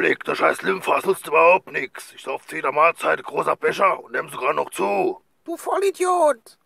Kollege, der scheiß Lymphas nutzt überhaupt nix. Ich sauf zu jeder Mahlzeit großer Becher und nehm sogar noch zu. Du Vollidiot!